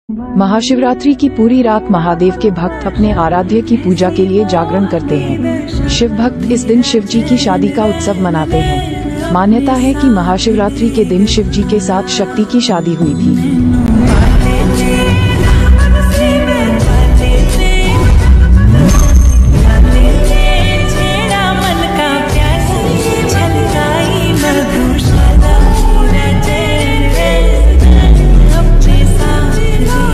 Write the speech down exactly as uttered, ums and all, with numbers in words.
महाशिवरात्रि की पूरी रात महादेव के भक्त अपने आराध्य की पूजा के लिए जागरण करते हैं। शिव भक्त इस दिन शिव जी की शादी का उत्सव मनाते हैं। मान्यता है कि महाशिवरात्रि के दिन शिव जी के साथ शक्ति की शादी हुई थी।